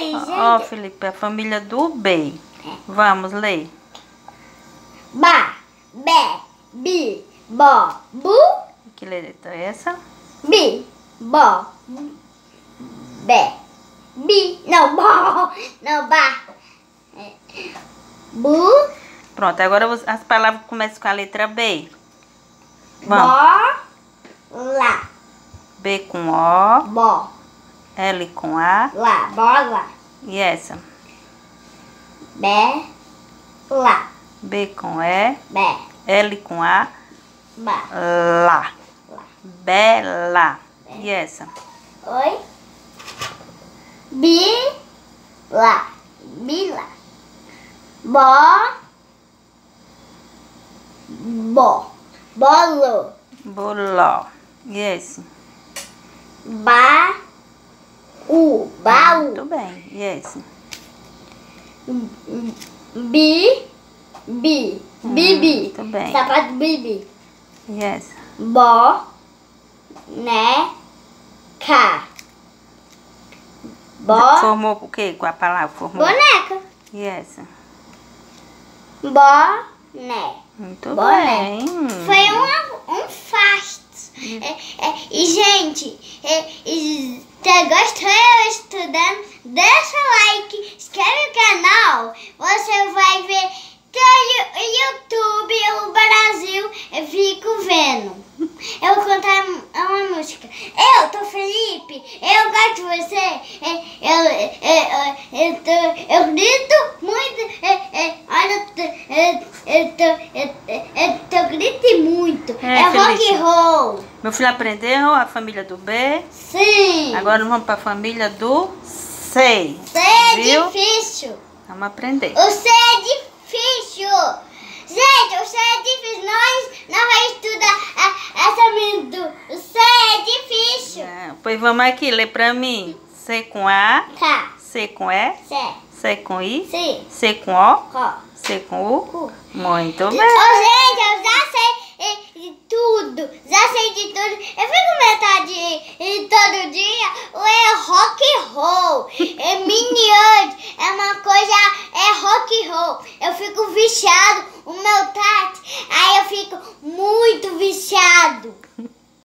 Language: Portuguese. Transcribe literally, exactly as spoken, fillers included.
Ai, gente. Ó, Felipe, a família do B. Vamos ler. Ba, be, bi, bo, bu. Que letra é essa? Bi, bo, be, bi. Não, bo. Não, ba. Bu. Pronto, agora as palavras começam com a letra B. Vamos. Bo, lá. B com O. Bo, L com A. lá. Bola. E essa? Be, lá. B com E. Be, L com A. ba. Lá. Bela. E essa? Oi? Bi, lá. Bila. Bo, bo. Bolo. Boló. E esse? Ba, u. Baú. Muito bem. E esse? Bi, bi. Bibi. Muito bem. Sapato bibi. E essa? Bo, né, ca. Bo, Formou o quê com a palavra? Formou. boneca. E essa? Boné. Muito Boné. bem. Foi um, um fasto. É, é, e, gente, é, e, você gostou eu estudando? Deixa o like, inscreve no canal. Você vai ver todo o YouTube, o Brasil, eu fico vendo. Eu vou cantar uma música. Eu tô Felipe, eu gosto de você. Eu, eu, eu, eu, tô, eu grito muito. Olha, eu, eu, tô, eu, eu tô grito muito. É, É rock Felipe. and roll. Meu filho aprendeu a família do B. Sim. Agora nós vamos para a família do C. C é Viu? difícil. Vamos aprender. O C é difícil. Gente, o C é difícil. Nós não vamos estudar a, essa menina. O C é difícil. É, pois vamos aqui, lê para mim. C com A, K, C com E, C, C com I, C, C com O, Co, C com U. Cu. Muito Ô, bem. gente, eu já sei eh, de tudo. Já sei de tudo. Eu fico metade eh, todo dia. Ou é rock and roll.